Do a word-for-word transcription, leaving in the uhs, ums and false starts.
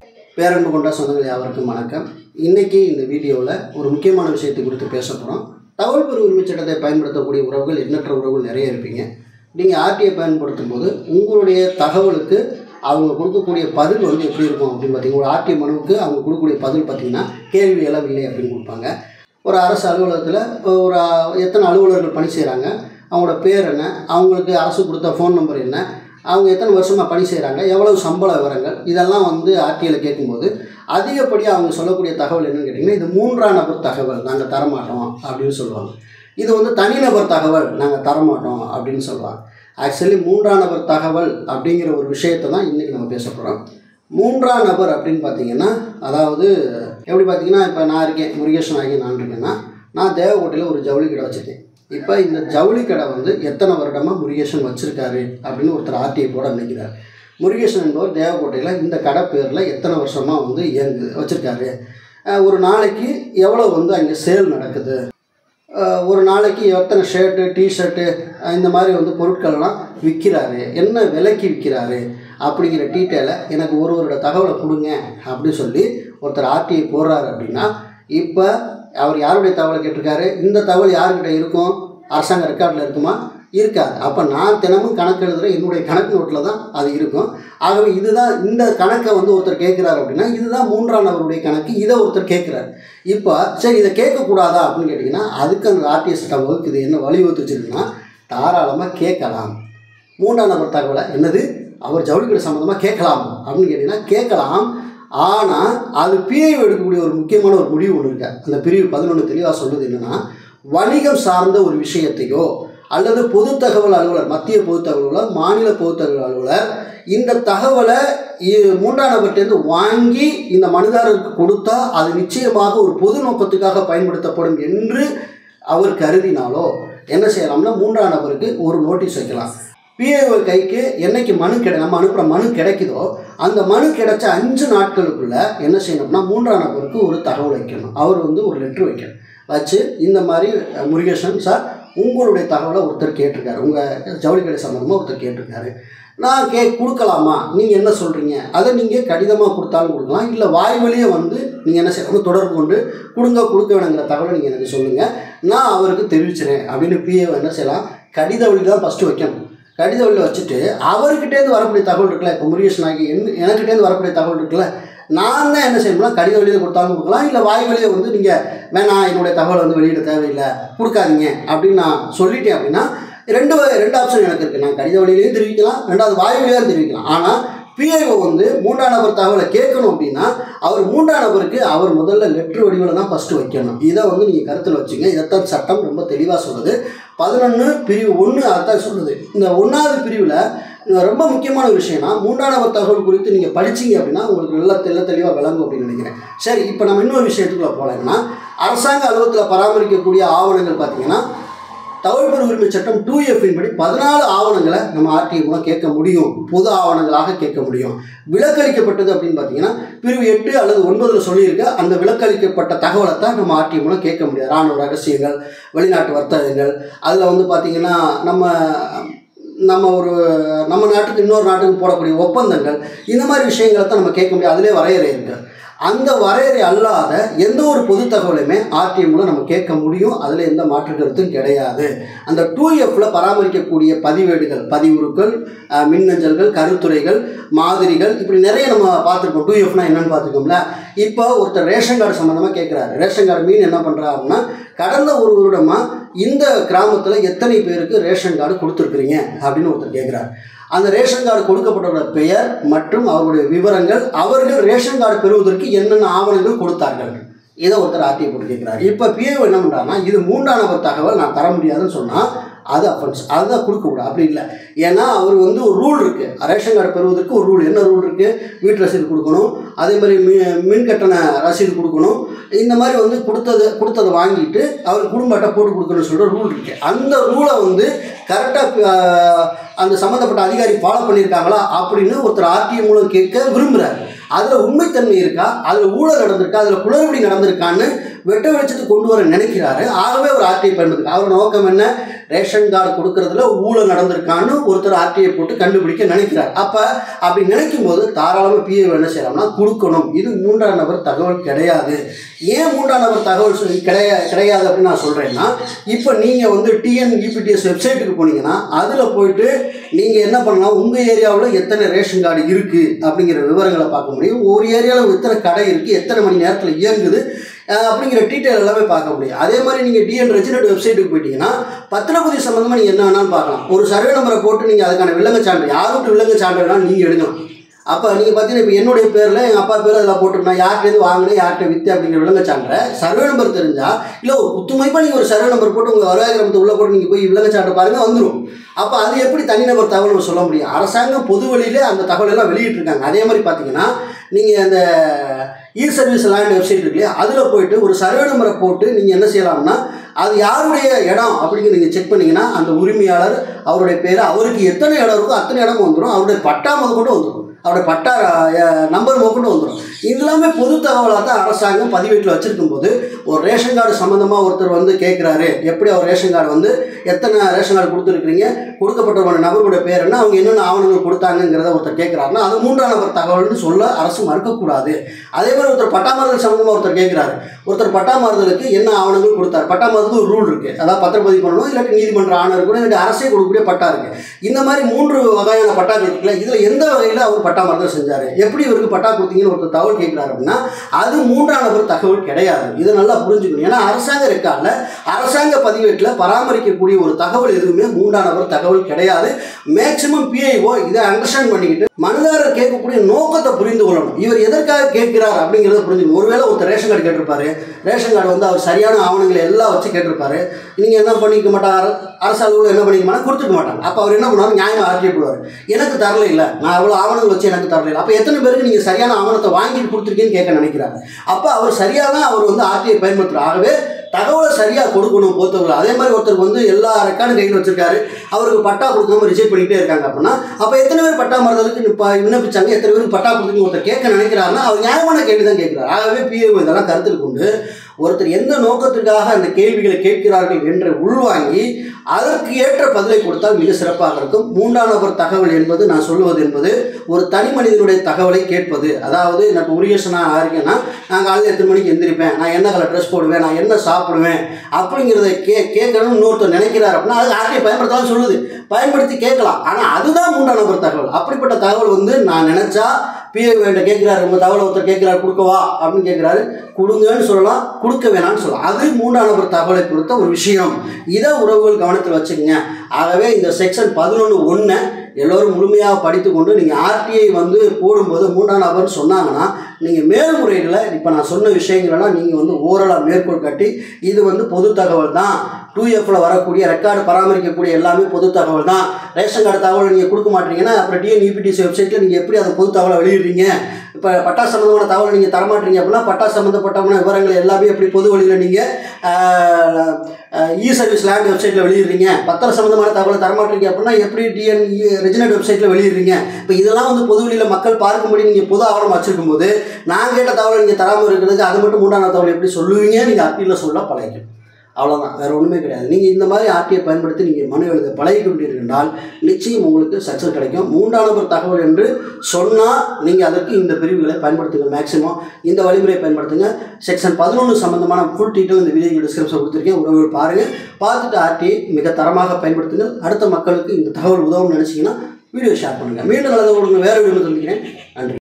பேரன்பு கொண்ட சொந்தங்கள் யாவருக்கும் வணக்கம். இன்றைக்கி இந்த வீடியோவில் ஒரு முக்கியமான விஷயத்தை குறித்து பேச போகிறோம். தகவல் பெறும் உரிமை சட்டத்தை பயன்படுத்தக்கூடிய உறவுகள் எண்ணற்ற உறவுகள் நிறைய இருப்பீங்க. நீங்கள் ஆர்டிஐ பயன்படுத்தும் போது உங்களுடைய தகவலுக்கு அவங்க கொடுக்கக்கூடிய பதில் வந்து எப்படி இருக்கும் அப்படின்னு பார்த்தீங்கன்னா, ஒரு ஆர்டிஐ மனுவுக்கு அவங்க கொடுக்கக்கூடிய பதில் பார்த்திங்கன்னா கேள்வி எழவில்லை அப்படின்னு கொடுப்பாங்க. ஒரு அரசு அலுவலகத்தில் ஒரு எத்தனை அலுவலர்கள் பணி செய்கிறாங்க, அவங்களோட பேர் என்ன, அவங்களுக்கு அரசு கொடுத்த ஃபோன் நம்பர் என்ன, அவங்க எத்தனை வருஷமாக பணி செய்கிறாங்க, எவ்வளவு சம்பள விவரங்கள், இதெல்லாம் வந்து ஆர்டிஐயில் கேட்கும்போது அதிகப்படியாக அவங்க சொல்லக்கூடிய தகவல் என்னென்னு கேட்டிங்கன்னா, இது மூன்றாம் நபர் தகவல் நாங்கள் தரமாட்டோம் அப்படின்னு சொல்லுவாங்க. இது வந்து தனிநபர் தகவல் நாங்கள் தரமாட்டோம் அப்படின்னு சொல்லுவாங்க. ஆக்சுவலி மூன்றாம் நபர் தகவல் அப்படிங்கிற ஒரு விஷயத்தை தான் இன்றைக்கி நம்ம பேச போகிறோம். மூன்றாம் நபர் அப்படின்னு பார்த்திங்கன்னா, அதாவது எப்படி பார்த்திங்கன்னா, இப்போ நான் இருக்கேன், முருகேசன் ஆகி நான் இருக்கேன்னா, நான் தேவக்கோட்டையில் ஒரு ஜவுளி கடை வச்சுருக்கேன். இப்போ இந்த ஜவுளி கடை வந்து எத்தனை வருடமாக முருகேசன் வச்சுருக்காரு அப்படின்னு ஒருத்தர் ஆர்டிஐ போட நினைக்கிறார். முருகேசன் என்பவர் தேவக்கோட்டையில் இந்த கடை பேரில் எத்தனை வருஷமாக வந்து இயங்கு வச்சுருக்காரு, ஒரு நாளைக்கு எவ்வளோ வந்து அங்கே சேல் நடக்குது, ஒரு நாளைக்கு எத்தனை ஷர்ட்டு டிஷர்ட்டு இந்த மாதிரி வந்து பொருட்கள்லாம் விற்கிறாரு, என்ன விலைக்கு விற்கிறாரு அப்படிங்கிற டீட்டெயிலை எனக்கு ஒரு வருட தகவலை கொடுங்க அப்படின்னு சொல்லி ஒருத்தர் ஆர்டிஐ போடுறாரு. அப்படின்னா இப்போ அவர் யாருடைய தகவலை கேட்டிருக்காரு, இந்த தகவல் யாருக்கிட்ட இருக்கும், அரசாங்க ரெக்கார்டில் இருக்குமா, இருக்காது. அப்போ நான் தினமும் கணக்கு எழுதுகிற என்னுடைய கணக்கு நோட்டில் தான் அது இருக்கும். ஆகவே இதுதான் இந்த கணக்கை வந்து ஒருத்தர் கேட்குறாரு அப்படின்னா இதுதான் மூன்றாம் நபருடைய கணக்கு, இதை ஒருத்தர் கேட்குறாரு. இப்போ சரி இதை கேட்கக்கூடாதா அப்படின்னு கேட்டிங்கன்னா, அதுக்கு அந்த ஆர்டிஐ சட்டம் வகுக்குது. என்ன வலியுறுத்தி வச்சுருக்குன்னா, தாராளமாக கேட்கலாம். மூன்றாம் நபர் தகவலை என்னது அவர் ஜவுளிக்கடை சம்மந்தமாக கேட்கலாம் அப்படின்னு கேட்டிங்கன்னா கேட்கலாம். ஆனால் அது பிஐ எடுக்கக்கூடிய ஒரு முக்கியமான ஒரு முடிவு ஒன்று இருக்கு. அந்த பிரிவு பதினொன்று தெளிவாக சொல்லுது என்னென்னா, வணிகம் சார்ந்த ஒரு விஷயத்தையோ அல்லது பொது தகவல் அலுவலர், மத்திய பொது தகவல் அலுவலர், மாநில பொது தகவல் அலுவலர் இந்த தகவலை மூன்றாம் நபர்கிட்டேருந்து வாங்கி இந்த மனுதாரருக்கு கொடுத்தா அது நிச்சயமாக ஒரு பொது நோக்கத்துக்காக பயன்படுத்தப்படும் என்று அவர் கருதினாலோ என்ன செய்யலாம்னா, மூன்றாம் நபருக்கு ஒரு நோட்டீஸ் வைக்கலாம். பிஐஓ கைக்கு என்னைக்கு மனு கிடை நம்ம அனுப்புகிற மனு கிடைக்குதோ அந்த மனு கிடைச்ச அஞ்சு நாட்களுக்குள்ளே என்ன செய்யணும்னா, மூன்றாம் நபருக்கு ஒரு தகவல் வைக்கணும். அவர் வந்து ஒரு லெட்ரு வைக்கணும். வச்சு இந்த மாதிரி முருகேசன் சார் உங்களுடைய தகவலை ஒருத்தர் கேட்டிருக்காரு, உங்கள் ஜவுளிக்கடை சம்மந்தமாக ஒருத்தர் கேட்டிருக்காரு, நான் கே கொடுக்கலாமா, நீங்கள் என்ன சொல்கிறீங்க, அதை நீங்கள் கடிதமாக கொடுத்தாலும் கொடுக்கலாம், இல்லை வாய் வழியே வந்து நீங்கள் என்ன செய்யணும், தொடர்பு கொண்டு கொடுங்க கொடுக்க வேணுங்கிற தகவலை நீங்கள் எனக்கு சொல்லுங்கள், நான் அவருக்கு தெரிவிச்சிடறேன் அப்படின்னு பிஏ என்ன செய்யலாம், கடித வழி தான் ஃபஸ்ட்டு வைக்கணும். கடித வழியில் வச்சுட்டு அவர்கிட்டேருந்து வரக்கூடிய தகவல் இருக்குல்ல, இப்போ முருகேசன் ஆகி என் எனக்கிட்டேருந்து வரக்கூடிய தகவல் இருக்குல்ல, நான் தான் என்ன செய்யணும்னா கடித வழியில் கொடுத்தாலும் கொடுக்கலாம், இல்லை வாய் வழியை வந்து நீங்கள் வேணாம் என்னுடைய தகவல் வந்து வெளியிட தேவையில்லை கொடுக்காதீங்க அப்படின்னு நான் சொல்லிட்டேன். அப்படின்னா ரெண்டு ரெண்டு ஆப்ஷன் எனக்கு இருக்குது. நான் கடித வழியிலையும் தெரிவிக்கலாம், ரெண்டாவது வாய் வழியாக தெரிவிக்கலாம். ஆனால் பிஐஓ வந்து மூன்றாம் நபர் தகவலை கேட்கணும் அப்படின்னா அவர் மூன்றாம் நபருக்கு அவர் முதல்ல லெட்ரு வடிவில் தான் ஃபஸ்ட்டு வைக்கணும். இதை வந்து நீங்கள் கருத்தில் வச்சுங்க. இதைத்தான் சட்டம் ரொம்ப தெளிவாக சொல்லுது. பதினொன்று பிரிவு ஒன்று அதான் சொல்லுது. இந்த ஒன்றாவது பிரிவில் ரொம்ப முக்கியமான ஒரு விஷயம்னா, மூன்றாம் நபர் தகவல் குறித்து நீங்கள் படிச்சிங்க அப்படின்னா உங்களுக்கு நல்லா தெல்ல தெளிவாக விளங்கும் அப்படின்னு நினைக்கிறேன். சரி, இப்போ நம்ம இன்னொரு விஷயத்துக்குள்ளே போகலைன்னா, அரசாங்க அலுவலகத்தில் பராமரிக்கக்கூடிய ஆவணங்கள் பார்த்திங்கன்னா தகவல் பெறும் உரிமை சட்டம் டூ எஃப்பின் படி பதினாலு ஆவணங்களை நம்ம ஆர்டிஐ மூலம் கேட்க முடியும், பொது ஆவணங்களாக கேட்க முடியும். விலக்களிக்கப்பட்டது அப்படின்னு பார்த்தீங்கன்னா பிரிவு எட்டு அல்லது ஒன்பதில் சொல்லியிருக்க அந்த விலக்களிக்கப்பட்ட தகவலை தான் நம்ம ஆர்டிஐ மூலம் கேட்க முடியாது. இராணுவ ரகசியங்கள், வெளிநாட்டு வர்த்தகங்கள், அதில் வந்து பார்த்திங்கன்னா நம்ம நம்ம ஒரு நம்ம நாட்டுக்கு இன்னொரு நாட்டுக்கு போடக்கூடிய ஒப்பந்தங்கள், இந்த மாதிரி விஷயங்களை தான் நம்ம கேட்க முடியாது. அதிலே வரையறை இருக்குது. அந்த வரையறை அல்லாத எந்த ஒரு பொது தகவலையுமே ஆர்டிஐ மூலம் நம்ம கேட்க முடியும். அதில் எந்த மாற்று கருத்தும் கிடையாது. அந்த டூ எஃப்பில் பராமரிக்கக்கூடிய பதிவேடுகள், பதிவுறுக்கள், மின்னஞ்சல்கள், கருத்துரைகள், மாதிரிகள், இப்படி நிறைய நம்ம பார்த்துருக்கோம். டூ எஃப்னா என்னென்னு பார்த்துருக்கோம்ல. இப்போ ஒருத்தர் ரேஷன் கார்டு சம்மந்தமாக கேட்குறாரு. ரேஷன் கார்டு மீன் என்ன பண்ணுறாருன்னா, கடந்த ஒரு வருடமாக இந்த கிராமத்தில் எத்தனை பேருக்கு ரேஷன் கார்டு கொடுத்துருக்குறீங்க அப்படின்னு ஒருத்தர் கேட்குறாரு. அந்த ரேஷன் கார்டு கொடுக்கப்பட்டவரோட பெயர் மற்றும் அவருடைய விவரங்கள், அவர்கள் ரேஷன் கார்டு பெறுவதற்கு என்னென்ன ஆவணங்கள் கொடுத்தார்கள், இதை ஒருத்தர் ஆர்டிஐ போட்டு கேட்குறாரு. இப்போ பிஏஓ என்ன பண்ணுறாங்கன்னா, இது மூன்றாம் நபர் தகவல் நான் தர முடியாதுன்னு சொன்னால் அது அஃபென்ஸ், அதுதான் கொடுக்கக்கூடாது. அப்படி இல்லை. ஏன்னா அவர் வந்து ஒரு ரூல் இருக்குது. ரேஷன் கார்டு பெறுவதற்கு ஒரு ரூல், என்ன ரூல் இருக்குது, வீட்டு ரசீது கொடுக்கணும், அதே மாதிரி மீ மின் கட்டண ரசீது கொடுக்கணும், இந்த மாதிரி வந்து கொடுத்தது கொடுத்ததை வாங்கிட்டு அவர் குடும்ப அட்டை போட்டு கொடுக்கணும்னு சொல்கிற ரூல் இருக்குது. அந்த ரூலை வந்து கரெக்டாக அந்த சம்மந்தப்பட்ட அதிகாரி ஃபாலோ பண்ணியிருக்காங்களா அப்படின்னு ஒருத்தர் ஆர்டிஐ மூலம் கேட்க விரும்புகிறார். அதில் உண்மைத்தன்மை இருக்கா, அதில் ஊழல் நடந்திருக்கா, அதில் குளறுபடி நடந்திருக்கான்னு வெட்ட வெளிச்சத்துக்கு கொண்டு வர நினைக்கிறாரு. ஆகவே ஒரு ஆர்டிஐ பயன்படுத்து. அவர் நோக்கம் என்ன, ரேஷன் கார்டு கொடுக்கறதுல ஊழல் நடந்திருக்கான்னு ஒருத்தர் ஆர்டிஐ போட்டு கண்டுபிடிக்க நினைக்கிறார். அப்போ அப்படி நினைக்கும் போது தாராளமாக பிஏ என்ன செய்யலாம்னா கொடுக்கணும். இது மூன்றாம் நபர் தகவல் கிடையாது. ஏன் மூன்றாம் நபர் தகவல் கிடையா கிடையாது அப்படின்னு நான் சொல்கிறேன்னா, இப்போ நீங்கள் வந்து டிஎன் இபிடிஎஸ் வெப்சைட்டுக்கு போனீங்கன்னா அதில் போயிட்டு நீங்கள் என்ன பண்ணலாம், உங்கள் ஏரியாவில் எத்தனை ரேஷன் கார்டு இருக்குது அப்படிங்கிற விவரங்களை பார்க்க முடியும். ஒரு ஏரியாவில் எத்தனை கடை இருக்குது, எத்தனை மணி நேரத்தில் இயங்குது அப்படிங்கிற டீட்டெயில் எல்லாமே பார்க்க முடியும். அதே மாதிரி நீங்கள் டிஎன் ரெஜினட் வெப்சைட்டுக்கு போயிட்டீங்கன்னா பத்திரப்பதிவு சம்மந்தமாக நீங்கள் என்ன வேணாலும் பார்க்கலாம். ஒரு சர்வே நம்பரை போட்டு நீங்கள் அதுக்கான வில்லங்க சான்று யாருக்கு வில்லங்க சான்று வேணாலும் நீங்கள் எடுக்கலாம். அப்போ நீங்கள் பார்த்தீங்கன்னா இப்போ என்னுடைய பேரில் எங்கள் அப்பா பேர் அதில் போட்டுருந்தேன், யார்கிட்டேருந்து வாங்கினேன், யார்கிட்ட விற்று அப்படிங்கிற வில்லங்க சான்றை சர்வே நம்பர் தெரிஞ்சால், இல்லை ஒரு குத்துமைப்பாக நீங்கள் ஒரு சர்வே நம்பர் போட்டு உங்கள் வருவாய் கிராமத்தை உள்ளே போட்டு நீங்கள் போய் வில்லங்க சான்றை பாருங்கள் வந்துடும். அப்போ அது எப்படி தனிநபர் தகவல் நம்ம சொல்ல முடியும்? அரசாங்கம் பொது வழியிலே அந்த தகவலெல்லாம் வெளியிட்டிருக்காங்க. அதே மாதிரி பார்த்தீங்கன்னா நீங்கள் அந்த இ சர்வீஸ் லேண்ட் வெப்சைட் இருக்கு இல்லையா, அதில் போயிட்டு ஒரு சர்வே நம்பரை போட்டு நீங்கள் என்ன செய்யலாம்னா அது யாருடைய இடம் அப்படின்னு நீங்கள் செக் பண்ணிங்கன்னா அந்த உரிமையாளர் அவருடைய பேர், அவருக்கு எத்தனை இடம் இருக்கோ அத்தனை இடம் வந்துடும், அவருடைய பட்டா முதல் கொண்டு வந்துடும், அவருடைய பட்டா நம்பர் கொண்டு வந்துடும். இதெல்லாமே பொது தகவலாக தான் அரசாங்கம் பதிவேட்டில் வச்சுருக்கும் போது ஒரு ரேஷன் கார்டு சம்மந்தமாக ஒருத்தர் வந்து கேட்குறாரு, எப்படி அவர் ரேஷன் கார்டு வந்து எத்தனை ரேஷன் கார்டு கொடுத்துருக்குறீங்க, கொடுக்கப்பட்ட நபருடைய பேர் என்ன, அவங்க என்னென்ன ஆவணங்கள் கொடுத்தாங்கிறத ஒருத்தர் கேட்குறாருன்னா அது மூன்றாம் நபர் தகவல்னு சொல்ல அரசு மறுக்கக்கூடாது. அதே மாதிரி ஒருத்தர் பட்டா மாறுதல் சம்மந்தமாக ஒருத்தர் கேட்குறாரு, ஒருத்தர் பட்டா மாறுதலுக்கு என்ன ஆவணங்கள் கொடுத்தார், பட்டா மாறுதலுக்கு ஒரு ரூல் இருக்குது, அதாவது பத்திரப்பதிவு பண்ணணும், இல்லாட்டி நீதிமன்ற ஆணையர் கூட இல்லாட்டி அரசே கொடுக்கக்கூடிய பட்டா இருக்குது. இந்த மாதிரி மூன்று வகையான பட்டாக்கள் இருக்குல்ல, இதில் எந்த வகையில் அவர் பட்டா மாறுதல் செஞ்சார், எப்படி இவருக்கு பட்டா கொடுத்தீங்கன்னு ஒருத்தர் தகவல் கேட்குறாரு அப்படின்னா அது மூன்றாம் நபர் தகவல் கிடையாது. இதை நல்லா புரிஞ்சுக்கணும். ஏன்னா அரசாங்க ரெக்கார்டில் அரசாங்க பதிவேட்டில் பராமரிக்கக்கூடிய ஒரு தகவல் எதுவுமே மூன்றாம் நபர் தகவல் கிடையாது. மேக்சிமம் பிஐஓ இதை அண்டர்ஸ்டாண்ட் பண்ணிக்கிட்டு மனுதாரர் கேட்கக்கூடிய நோக்கத்தை புரிந்து கொள்ளணும். இவர் எதற்காக கேட்கிறார் அப்படிங்கிறத புரிஞ்சுக்கணும். ஒருவேளை ஒருத்தர் ரேஷன் கார்டு கேட்டிருப்பாரு, ரேஷன் கார்டு வந்து அவர் சரியான ஆவணங்களை எல்லாம் வச்சு கேட்டிருப்பாரு, நீங்கள் என்ன பண்ணிக்க மாட்டார், அரசு அலுவலகம் என்ன பண்ணிக்க மாட்டாங்க, கொடுத்துக்க மாட்டாங்க. அப்போ அவர் என்ன பண்ணுவார், நியாயமாக ஆர்டிஐ போடுவார், எனக்கு தரல இல்லை, நான் அவ்வளோ ஆவணங்கள் வச்சு எனக்கு தரல இல்லை. அப்போ எத்தனை பேருக்கு நீங்கள் சரியான ஆவணத்தை வாங்கிட்டு கொடுத்துருக்கீங்கன்னு கேட்க நினைக்கிறாங்க. அப்போ அவர் சரியாக தான் அவர் வந்து ஆர்டிஐ பயன்படுத்துகிறார். ஆகவே தகவலை சரியாக கொடுக்கணும் பொறுத்தவர்கள். அதே மாதிரி ஒருத்தருக்கு வந்து எல்லா ரெக்கார்டும் கையில் வச்சிருக்காரு, அவருக்கு பட்டா கொடுக்காம ரிஜெக்ட் பண்ணிகிட்டே இருக்காங்க அப்படின்னா அப்போ எத்தனை பேர் பட்டா மாறுதலுக்கு இப்போ விண்ணப்பிச்சாங்க, எத்தனை பேருக்கு பட்டா கொடுத்துன்னு ஒருத்தர் கேட்க நினைக்கிறாருன்னா அவர் நியாயமான கேள்வி தான் கேட்குறாரு. ஆகவே பிஏஓ இதெல்லாம் கருத்தில் கொண்டு ஒருத்தர் எந்த நோக்கத்திற்காக அந்த கேள்விகளை கேட்கிறார்கள் என்று உள்வாங்கி அதற்கு ஏற்ற பதிலை கொடுத்தால் மிக சிறப்பாக இருக்கும். மூன்றாம் நபர் தகவல் என்பது நான் சொல்லுவது என்பது ஒரு தனி மனிதனுடைய தகவலை கேட்பது. அதாவது நான் உரியசனாக இருக்கேன்னா நான் காலையில் எத்தனை மணிக்கு எந்திரிப்பேன், நான் என்ன கலர் ட்ரெஸ் போடுவேன், நான் என்ன சாப்பிடுவேன் அப்படிங்கிறத கே கேட்கணும்னு இன்னொருத்தர் நினைக்கிறார் அப்படின்னா அது ஆர்டிஐ பயன்படுத்தாலும் சொல்லுது, பயன்படுத்தி கேட்கலாம். ஆனால் அதுதான் மூன்றாம் நபர் தகவல். அப்படிப்பட்ட தகவல் வந்து நான் நினச்சா பிஏ வேண்ட கேட்குறாரு, உங்கள் தகவலை ஒருத்தர் கேட்குறாரு கொடுக்கவா அப்படின்னு கேட்குறாரு, கொடுங்கன்னு சொல்லலாம், கொடுக்க வேணான்னு சொல்லலாம். அது மூன்றாம் நபர் தகவலை பொறுத்த ஒரு விஷயம். இதை உறவுகள் கவனத்தில் வச்சுக்கோங்க. ஆகவே இந்த செக்ஷன் பதினொன்று ஒன்று எல்லோரும் முழுமையாக படித்து கொண்டு நீங்கள் ஆர்டிஐ வந்து போடும்போது மூன்றாம் நபர்னு சொன்னாங்கன்னா நீங்கள் மேல்முறையில் இப்போ நான் சொன்ன விஷயங்களெல்லாம் நீங்கள் வந்து ஓரலாக மேற்கோள் கட்டி இது வந்து பொது தகவல் தான், டூ எஃப்ல வரக்கூடிய ரெக்கார்டு பராமரிக்கக்கூடிய எல்லாமே பொது தகவல் தான், ரேஷன் கார்டு தகவல் நீங்கள் கொடுக்க மாட்டீங்கன்னா அப்புறம் டிஎன் இபிடிசி வெப்சைட்டில் நீங்கள் எப்படி அதை பொது தகவலை வெளியிடுறீங்க, இப்போ பட்டா சம்மந்தமான தகவலை நீங்கள் தரமாட்டீங்க அப்படின்னா பட்டா சம்மந்தப்பட்டமான விவரங்கள் எல்லாமே எப்படி பொது வழியில் நீங்கள் இ சர்வீஸ் லேண்ட் வெப்சைட்டில் வெளியிடுறீங்க, பத்திர சம்மந்தமான தகவலை தரமாட்டீங்க அப்படின்னா எப்படி டிஎன் ரெஜினட் வெப்சைட்டில் வெளியிடுறீங்க. இப்போ இதெல்லாம் வந்து பொது வழியில் மக்கள் பார்க்கும்படி நீங்கள் பொது ஆவணம் வச்சுருக்கும் போது நான் கேட்ட தகவலை நீங்கள் தராமல் இருக்கிறதுக்கு அது மட்டும் மூன்றாம் தகவல் எப்படி சொல்லுவீங்க, நீங்கள் அப்பீலில் சொல்ல பழகிக்கணும். அவ்வளோதான், வேறு ஒன்றுமே கிடையாது. நீங்கள் இந்த மாதிரி ஆர்டிஐ பயன்படுத்தி நீங்கள் மனு எழுத பழகி கொண்டிருந்தால் நிச்சயம் உங்களுக்கு சக்ஸஸ் கிடைக்கும். மூன்றாம் நபர் தகவல் என்று சொன்னால் நீங்கள் அதற்கு இந்த பிரிவுகளை பயன்படுத்துங்க. மேக்ஸிமம் இந்த வழிமுறையை பயன்படுத்துங்க. செக்ஷன் பதினொன்று சம்பந்தமான ஃபுல் டீட்டெயில் இந்த வீடியோ டிஸ்கிரிப்ஷன் கொடுத்துருக்கேன், உறவுகள் பாருங்கள், பார்த்துட்டு ஆர்டிஐ மிக தரமாக பயன்படுத்துங்க. அடுத்த மக்களுக்கு இந்த தகவல் உதவும் நினச்சிங்கன்னா வீடியோ ஷேர் பண்ணுங்கள். மீண்டும் நல்லதாக கொடுங்க. வேறு வீடியோ சொல்லிக்கிறேன். நன்றி.